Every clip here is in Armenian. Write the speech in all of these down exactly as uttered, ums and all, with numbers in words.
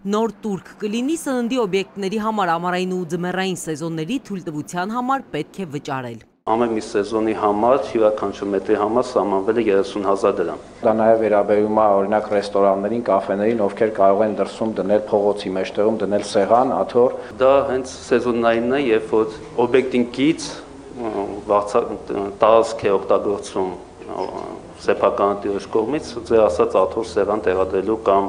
Նոր տուրք կլինի սննդի օբյեկտների համար ամառային ու ձմեռային սեզոնների թույլտվության համար պետք է վճարել։ Ամեն մի սեզոնի համար յուրաքանչյուր մետրի համար սահմանվել է երեսուն հազար դրամ։ Դա նաև վերաբերում է օրինակ ռեստորաններին, կաֆեներին, ովքեր կարող են դրսում դնել փողոցի մեջտեղում դնել սեղան, աթոռ։ Դա հենց սեզոնային է, երբ որ օբյեկտին կից տարածք է օգտագործում սեփական տիրոջ կողմից ձեր ասած աթոռ սեղան տեղադրելու կամ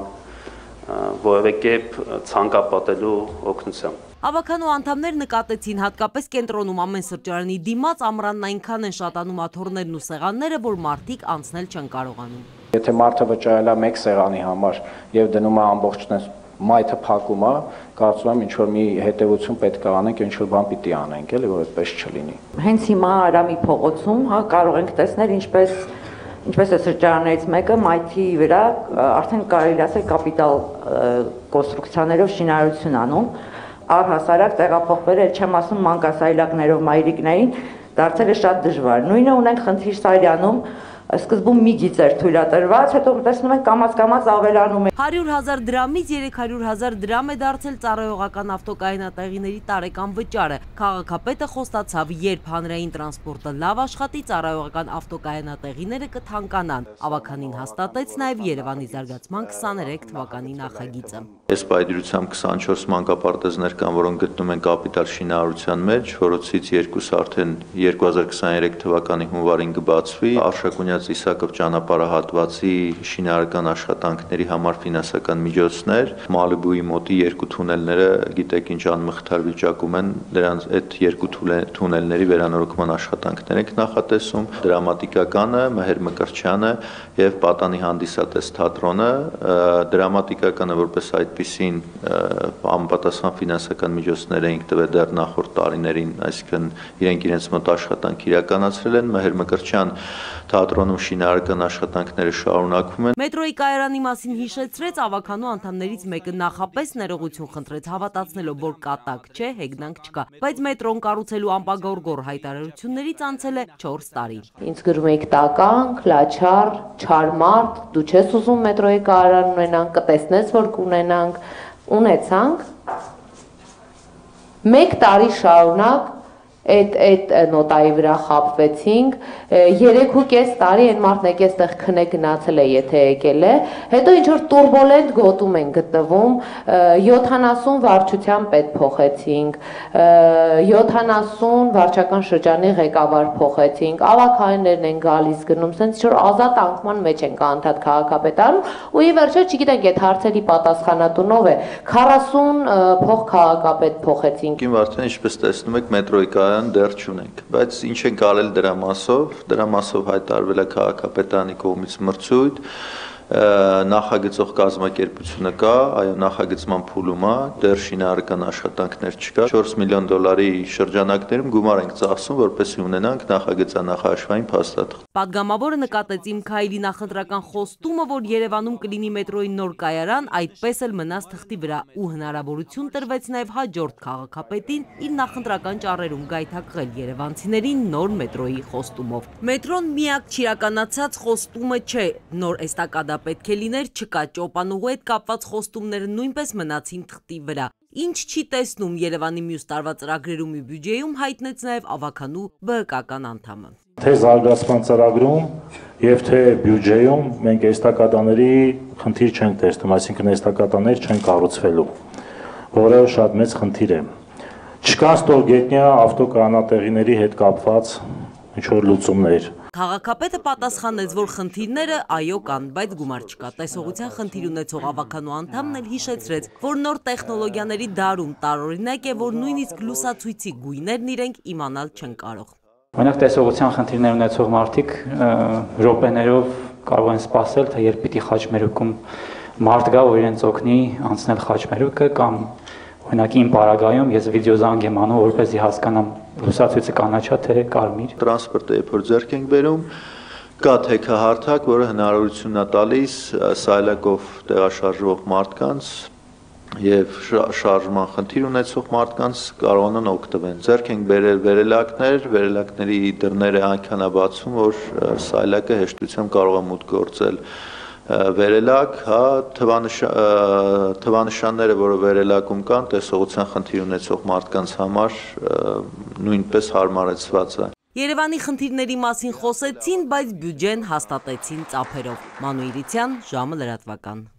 որևէ կերպ ցանկապատելու օգնությամբ։ Ավականու անդամներ նկատեցին հատկապես կենտրոնում ամեն սրճարանի դիմաց ամռանն այնքան են շատանում աթոռներն ու սեղանները, որ մարդիկ անցնել չեն կարողանում։ Եթե մարդը վճարել է մեկ սեղանի համար եւ դնում է ամբողջն մայթը փակում է, կարծում եմ ինչ որ մի հետեւություն պետք է անենք, ինչ որ բան պիտի անենք, էլի որ այդպես չլինի։ Հենց հիմա Արամի փողոցում, հա, կարող ենք տեսնել ինչպես Ինչպես է սրճարաններից մեկը մայթի վրա արդեն կարելի ասել կապիտալ կոնստրուկցիաներով շինարարություն անում, առհասարակ տեղափոխվել է, չեմ ասում մանկասայլակներով մայրիկներին, դարձել է շատ դժվար։ Նույնը ունենք Խնդիր Սարյանում, սկզբում մի գիծ էր թույլատրված, հետո տեսնում ենք կամաց-կամաց ավելանում է։ հարյուր հազար դրամից երեք հարյուր հազար դրամ է դարձել ծառայողական ավտոկայանատեղիների տարեկան վճարը։ Քաղաքապետը խոստացավ, երբ հանրային տրանսպորտը լավ աշխատի, ծառայողական ավտոկայանատեղիները կթանկանան։ Ավականին հաստատեց նաև Երևանի զարգացման քսաներեք թվականի նախագիծը։ Այս պայդրությամբ քսանչորս մանկապարտեզներ կան, որոնք գտնում են կապիտալ շինարարության մեջ, որոնցից երկուսը արդեն երկու հազար քսաներեք թվականի հունվարին կբացվի, Արշակունյաց Իսակով ճանապարհահատվածի շինարարական աշխատանքների համար ֆինանսական միջոցներ, Մալիբուի մոտի երկու թունելները, գիտեք ինչ անմխիթար վիճակում են, դրանց այդ երկու թունելների վերանորոգման աշխատանքներ ենք նախատեսում, դրամատիկականը, Մհեր Մկրտչյանը եւ Պատանի հանդիսատես թատրոնը, դրամատիկականը որպես այդպիսին անպատասխան ֆինանսական միջոցներ էինք տվել դեռ նախորդ տարիներին, այսինքն իրենք իրենց մոտ աշխատանք իրականացրել են, Մհեր Մկրտչյան թատրոնում շինարարական աշխատանքները շարունակվում են։ Մետրոյի կայարանի մասին հիշեցրեց ավականու անդամներից մեկը, նախապես ներողություն խնդրեց, հավատացնելով, որ կատակ չէ, հեգնանք չկա, բայց մետրոն կառուցելու անպագորգոր հայտարարություններից անցել է չորս տարի։ Ինձ գրում եք տականք, լաչար, չարմարտ, դու չես ուզում մետրոյի կայարան ունենանք, կտեսնես, որ կունենանք, ունեցանք։ Մեկ տարի շարունակ Այդ այդ նոտայի վրա խապվեցինք, երեք ու կես տարի այն մարդն եկել այստեղ քնե գնացել է, եթե եկել է, հետո ինչ որ տուրբոլենտ գոտում են գտնվում, յոթանասուն վարչության պետ փոխեցինք, յոթանասուն վարչական շրջանի ղեկավար փոխեցինք, ավականներն են գալիս գնում, sense ինչ որ ազատ անկման մեջ են անդադ քաղաքապետարանում, ու ի վերջո չգիտենք այդ հարցերի պատասխանատունով է, քառասուն փող քաղաքապետ փոխեցինք։ Իմ արդեն ինչպես տեսնում եք մետրոյի դեռ չունենք, բայց ինչ ենք արել դրա մասով, դրա մասով հայտարարվել է քաղաքապետարանի կողմից մրցույթ, նախագծող կազմակերպությունը կա, այո, նախագծման փուլում է, դեռ շինարարական աշխատանքներ չկա, չորս միլիոն դոլարի շրջանակներում գումար ենք ծախսում, որպեսզի ունենանք նախագծանախաշվային փաստաթղթ։ Պատգամավորը նկատեց Իմ Քայլի նախընտրական խոստումը, որ Երևանում կլինի մետրոյի նոր կայարան, այդպես էլ մնաց թղթի վրա, ու հնարավորություն տրվեց նաև հաջորդ քաղաքապետին իր նախընտրական ճառերում գայթակղել երևանցիներին նոր մետրոյի խոստումով։ Մետրոն միակ չիրականացած խոստումը չէ, նոր էստակադա պետք է լիներ, չկա, ճոպանուղու հետ կապված խոստումները նույնպես մնացին թղթի վրա։ Ինչ չի տեսնում Երևանի մյուս տարվա ծրագրերում ու բյուջեում, հայտնեց նաև ավականու բհկական անդամը։ Թե զարգացման ծրագրում եւ թե բյուջեում մենք էստակադաների խնդիր չենք տեսնում, այսինքն էստակադաներ չեն կառուցվելու, որը շատ մեծ խնդիր է։ Չկան ստորգետնյա ավտոկայանատեղիների հետ կապված ինչ որ լուծումներ։ Քաղաքապետը պատասխանեց, որ խնդիրները այո կան, բայց գումար չկա։ Տեսողության խնդիր ունեցող ավականու անդամն էլ հիշեցրեց, որ նոր տեխնոլոգիաների դարում տարօրինակ է, որ նույնիսկ լուսացույցի գույներն իրենք իմանալ չեն կարող։ Օրինակ տեսողության խնդիրներ ունեցող մարդիկ րոպեներով կարող են սպասել, թե երբ պիտի խաչմերուկում մարդ գա, որ իրենց օգնի անցնել խաչմերուկը, կամ օրինակ իմ պարագայում ես վիդեոզանգ եմ անում, որպեսզի հասկանամ լուսացույցը կանաչա թե կարմիր։ Տրանսպորտը երբ որ ձեռք ենք բերում, կա թեքահարթակ, որը հնարավորություն է տալիս սայլակով տեղաշարժվող մարդկանց եւ շարժման խնդիր ունեցող մարդկանց կարողանան օգտվել։ Ձեռք ենք բերել վերելակներ, վերելակների դռները այնքան է բացում, որ սայլակը հեշտությամբ կարող է մուտք գործել վերելակ, հա, թվանշանները, որը վերելակում կան, տեսողության խնդիր ունեցող մարդկանց համար նույնպես հարմարեցված է։ Երևանի խնդիրների մասին խոսեցին, բայց բյուջեն հաստատեցին ծափերով։ Մանու Իրիցյան, ժամը լրատվական։